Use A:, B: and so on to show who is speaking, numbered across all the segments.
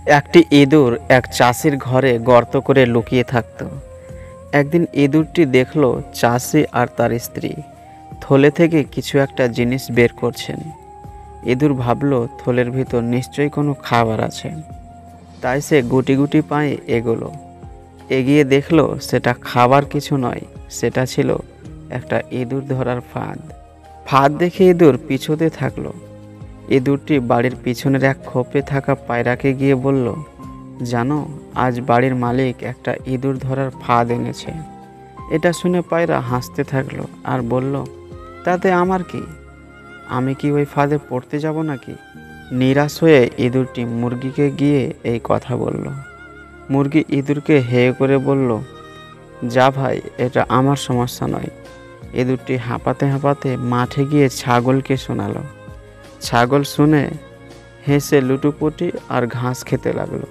A: একটি ইঁদুর এক চাষির ঘরে গর্ত করে লুকিয়ে থাকত। একদিন ইঁদুরটি দেখল চাষি আর তার স্ত্রী থলে থেকে কিছু একটা জিনিস বের করছেন। ইঁদুর ভাবল থলের ভিতর নিশ্চয়ই কোনো খাবার আছে। তাই সে গুটি গুটি পায়ে এগোলো। এগিয়ে দেখল সেটা খাবার কিছু নয়, সেটা ছিল একটা ইঁদুর ধরার ফাঁদ। ফাঁদ দেখে ইঁদুর পিছুতে থাকলো। ইঁদুরটি বাড়ির পিছনের এক খোপে থাকা পায়রাকে গিয়ে বলল, জানো, আজ বাড়ির মালিক একটা ইঁদুর ধরার ফাঁদ এনেছে। এটা শুনে পায়রা হাসতে থাকলো আর বলল, তাতে আমার কি? আমি কি ওই ফাঁদে পড়তে যাব নাকি? নিরাশ হয়ে ইঁদুরটি মুরগিকে গিয়ে এই কথা বলল। মুরগি ইঁদুরকে হেয় করে বলল, যা ভাই, এটা আমার সমস্যা নয়। ইঁদুরটি হাঁপাতে হাঁপাতে মাঠে গিয়ে ছাগলকে শোনালো। ছাগল শুনে হেসে লুটোপুটি আর ঘাস খেতে লাগলো।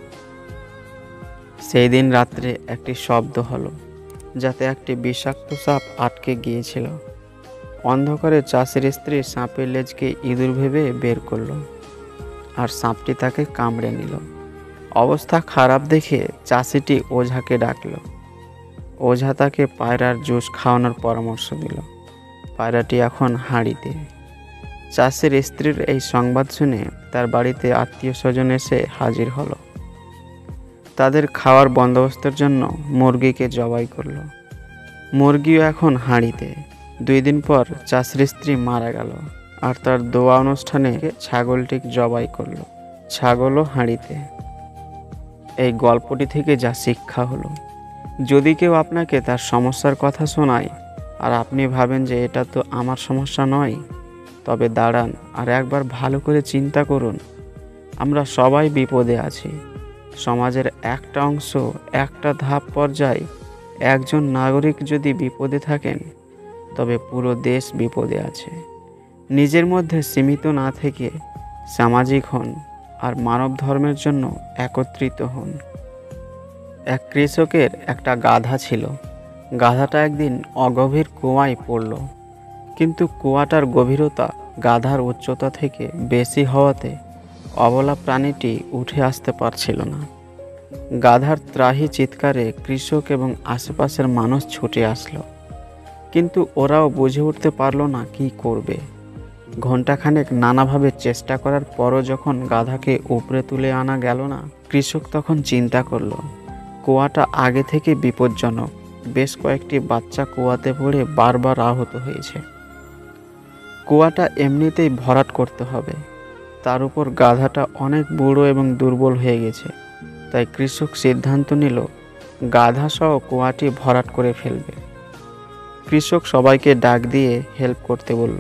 A: সেই দিন রাত্রে একটি শব্দ হলো, যাতে একটি বিষাক্ত সাপ আটকে গিয়েছিল। অন্ধকারে চাষির স্ত্রী সাপের লেজকে ইঁদুর ভেবে বের করলো, আর সাপটি তাকে কামড়ে নিল। অবস্থা খারাপ দেখে চাষিটি ওঝাকে ডাকলো। ওঝা তাকে পায়রার জুস খাওয়ানোর পরামর্শ দিল। পায়রাটি এখন হাঁড়িতে। চাষির স্ত্রীর এই সংবাদ শুনে তার বাড়িতে আত্মীয় স্বজন এসে হাজির হলো। তাদের খাওয়ার বন্দোবস্তের জন্য মুরগিকে জবাই করলো। মুরগিও এখন হাঁড়িতে। 2 দিন পর চাষির স্ত্রী মারা গেল, আর তার দোয়া অনুষ্ঠানে ছাগলটি জবাই করলো। ছাগলও হাঁড়িতে। এই গল্পটি থেকে যা শিক্ষা হলো, যদি কেউ আপনাকে তার সমস্যার কথা শোনায় আর আপনি ভাবেন যে এটা তো আমার সমস্যা নয়, তবে দাঁড়ান আর একবার ভালো করে চিন্তা করুন। আমরা সবাই বিপদে আছি। সমাজের একটা অংশ, একটা ধাপ পর্যায়ে একজন নাগরিক যদি বিপদে থাকেন, তবে পুরো দেশ বিপদে আছে। নিজের মধ্যে সীমিত না থেকে সামাজিক হন আর মানব ধর্মের জন্য একত্রিত হন। এক কৃষকের একটা গাধা ছিল। গাধাটা একদিন অগভীর কুয়ায় পড়ল, কিন্তু কুয়াটার গভীরতা গাধার উচ্চতা থেকে বেশি হওয়াতে অবলা প্রাণীটি উঠে আসতে পারছিল না। গাধার ত্রাহি চিৎকারে কৃষক এবং আশেপাশের মানুষ ছুটে আসলো, কিন্তু ওরাও বুঝে উঠতে পারলো না কি করবে। ঘণ্টাখানেক নানাভাবে চেষ্টা করার পরও যখন গাধাকে উপরে তুলে আনা গেল না, কৃষক তখন চিন্তা করলো, কুয়াটা আগে থেকে বিপজ্জনক। বেশ কয়েকটি বাচ্চা কুয়াতে পড়ে বারবার আহত হয়েছে। কুয়াটা এমনিতেই ভরাট করতে হবে। তার উপর গাধাটা অনেক বুড়ো এবং দুর্বল হয়ে গেছে। তাই কৃষক সিদ্ধান্ত নিল গাধা সহ কুয়াটি ভরাট করে ফেলবে। কৃষক সবাইকে ডাক দিয়ে হেল্প করতে বলল।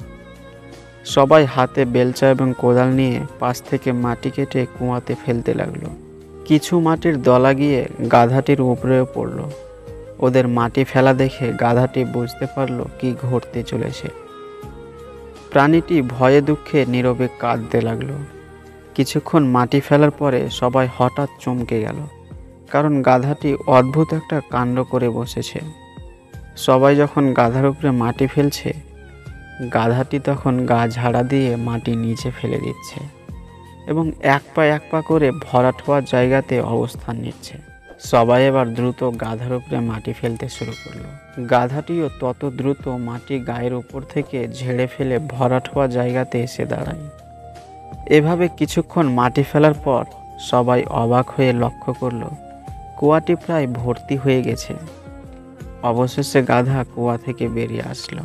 A: সবাই হাতে বেলচা এবং কোদাল নিয়ে পাশ থেকে মাটি কেটে কুয়াতে ফেলতে লাগলো। কিছু মাটির দলা গিয়ে গাধাটির উপরেও পড়ল। ওদের মাটি ফেলা দেখে গাধাটি বুঝতে পারলো কি ঘটতে চলেছে। প্রাণীটি ভয়ে দুঃখে নীরবে কাঁদতে লাগলো। কিছুক্ষণ মাটি ফেলার পরে সবাই হঠাৎ চমকে গেল, কারণ গাধাটি অদ্ভুত একটা কাণ্ড করে বসেছে। সবাই যখন গাধার উপরে মাটি ফেলছে, গাধাটি তখন গা ঝাড়া দিয়ে মাটি নিচে ফেলে দিচ্ছে এবং এক পা করে ভরাট হওয়ার জায়গাতে অবস্থান নিচ্ছে। সবাই এবার দ্রুত গাধার উপরে মাটি ফেলতে শুরু করলো। গাধাটিও তত দ্রুত মাটি গায়ের উপর থেকে ঝেড়ে ফেলে ভরাট হওয়া জায়গাতে এসে দাঁড়ায়। এভাবে কিছুক্ষণ মাটি ফেলার পর সবাই অবাক হয়ে লক্ষ্য করলো কুয়াটি প্রায় ভর্তি হয়ে গেছে। অবশেষে গাধা কুয়া থেকে বেরিয়ে আসলো।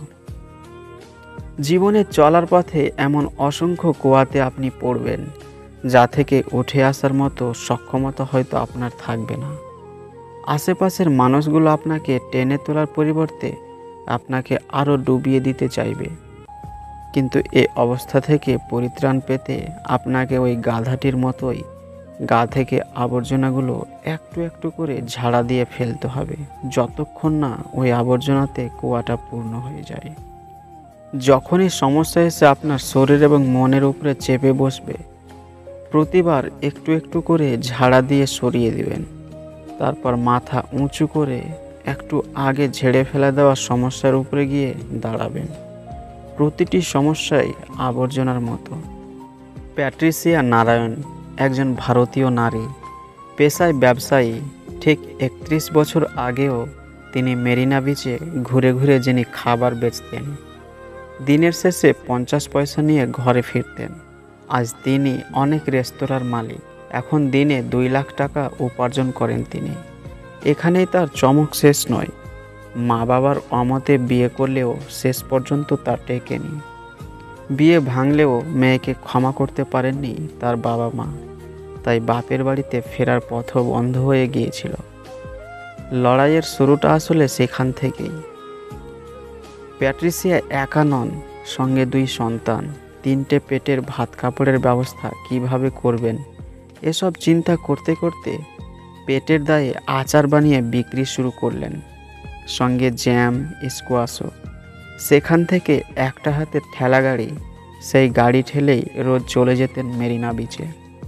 A: জীবনে চলার পথে এমন অসংখ্য কুয়াতে আপনি পড়বেন, যা থেকে উঠে আসার মতো সক্ষমতা হয়তো আপনার থাকবে না। আশেপাশের মানুষগুলো আপনাকে টেনে তোলার পরিবর্তে আপনাকে আরও ডুবিয়ে দিতে চাইবে। কিন্তু এই অবস্থা থেকে পরিত্রাণ পেতে আপনাকে ওই গাধাটির মতোই গা থেকে আবর্জনাগুলো একটু একটু করে ঝাড়া দিয়ে ফেলতে হবে, যতক্ষণ না ওই আবর্জনাতে কুয়াটা পূর্ণ হয়ে যায়। যখনই সমস্যা এসে আপনার শরীর এবং মনের উপরে চেপে বসবে, প্রতিবার একটু একটু করে ঝাড়া দিয়ে সরিয়ে দিবেন। তারপর মাথা উঁচু করে একটু আগে ঝেড়ে ফেলে দেওয়া সমস্যার উপরে গিয়ে দাঁড়াবেন। প্রতিটি সমস্যাই আবর্জনার মতো। প্যাট্রিসিয়া নারায়ণ একজন ভারতীয় নারী, পেশায় ব্যবসায়ী। ঠিক 31 বছর আগেও তিনি মেরিনা বিচে ঘুরে ঘুরে যিনি খাবার বেচতেন, দিনের শেষে 50 পয়সা নিয়ে ঘরে ফিরতেন। আজ তিনি অনেক রেস্তোরাঁর মালিক। এখন দিনে 2 লাখ টাকা উপার্জন করেন তিনি। এখানেই তার চমক শেষ নয়। মা বাবার অমতে বিয়ে করলেও শেষ পর্যন্ত তার টেকেনি। বিয়ে ভাঙলেও মেয়েকে ক্ষমা করতে পারেননি তার বাবা মা, তাই বাপের বাড়িতে ফেরার পথও বন্ধ হয়ে গিয়েছিল। লড়াইয়ের শুরুটা আসলে সেখান থেকেই। প্যাট্রিসিয়া একা নন, সঙ্গে 2 সন্তান, 3টে পেটের ভাত কাপড়ের ব্যবস্থা কিভাবে করবেন এসব চিন্তা করতে করতে পেটের দায়ে আচার বানিয়ে বিক্রি শুরু করলেন, সঙ্গে জ্যাম, স্কোয়াশও। সেখান থেকে একটা হাতের ঠেলা গাড়ি, সেই গাড়ি ঠেলেই রোজ চলে যেতেন মেরিনা বিচে।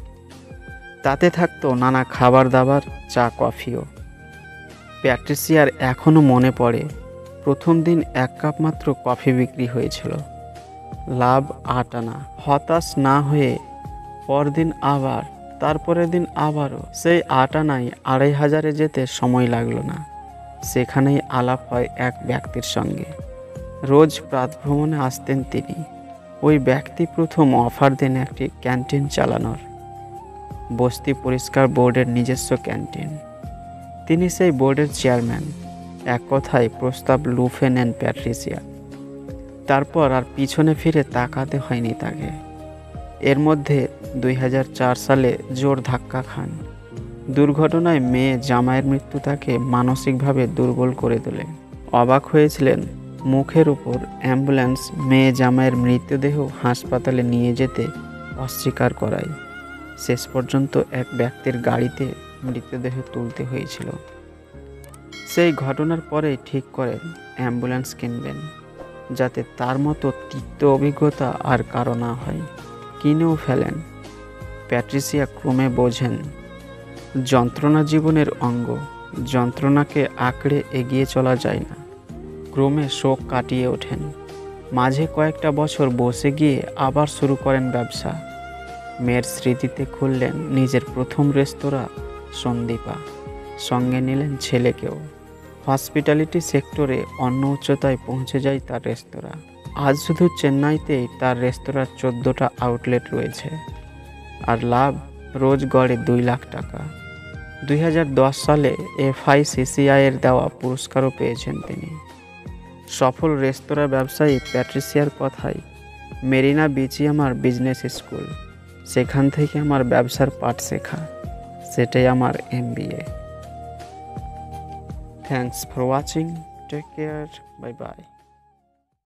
A: তাতে থাকতো নানা খাবার দাবার, চা কফিও। প্যাট্রিসিয়ার এখনও মনে পড়ে প্রথম দিন 1 কাপ মাত্র কফি বিক্রি হয়েছিল, লাভ 8 আনা। হতাশ না হয়ে পরদিন আবার, তারপরের দিন আবারও সেই 8 আনায় 2500-এ যেতে সময় লাগলো না। সেখানেই আলাপ হয় এক ব্যক্তির সঙ্গে। রোজ প্রাতভ্রমণে আসতেন তিনি। ওই ব্যক্তি প্রথম অফার দেন একটি ক্যান্টিন চালানোর, বস্তি পরিষ্কার বোর্ডের নিজস্ব ক্যান্টিন। তিনি সেই বোর্ডের চেয়ারম্যান। এক কথায় প্রস্তাব লুফে নেন প্যাট্রিসিয়া। তারপর আর পিছনে ফিরে তাকাতে হয়নি তাকে। এর মধ্যে 2004 সালে জোর ধাক্কা খান। দুর্ঘটনায় মেয়ে জামাইয়ের মৃত্যু তাকে মানসিকভাবে দুর্বল করে তোলে। অবাক হয়েছিলেন, মুখের উপর অ্যাম্বুলেন্স মেয়ে জামাইয়ের মৃতদেহ হাসপাতালে নিয়ে যেতে অস্বীকার করায় শেষ পর্যন্ত এক ব্যক্তির গাড়িতে মৃতদেহ তুলতে হয়েছিল। সেই ঘটনার পরেই ঠিক করেন অ্যাম্বুলেন্স কিনবেন, যাতে তার মতো তিক্ত অভিজ্ঞতা আর কারো না হয়। কিনেও ফেলেন। প্যাট্রিসিয়া ক্রমে বোঝেন যন্ত্রণা জীবনের অঙ্গ, যন্ত্রণাকে আঁকড়ে এগিয়ে চলা যায় না। ক্রমে শোক কাটিয়ে ওঠেন। মাঝে কয়েকটা বছর বসে গিয়ে আবার শুরু করেন ব্যবসা। মেয়ের স্মৃতিতে খুললেন নিজের প্রথম রেস্তোরাঁ সন্দীপা, সঙ্গে নিলেন ছেলেকেও। হসপিটালিটি সেক্টরে অন্য উচ্চতায় পৌঁছে যায় তার রেস্তোরাঁ। আজ শুধু চেন্নাইতেই তার রেস্তোরাঁর 14টা আউটলেট রয়েছে, আর লাভ রোজ গড়ে 2 লাখ টাকা। 2010 সালে FICCI এর দেওয়া পুরস্কারও পেয়েছেন তিনি। সফল রেস্তোরাঁ ব্যবসায়ী প্যাট্রিসিয়ার কথায়, মেরিনা বিচই আমার বিজনেস স্কুল। সেখান থেকে আমার ব্যবসার পাঠ শেখা, সেটাই আমার MBA। Thanks for watching. Take care. Bye by.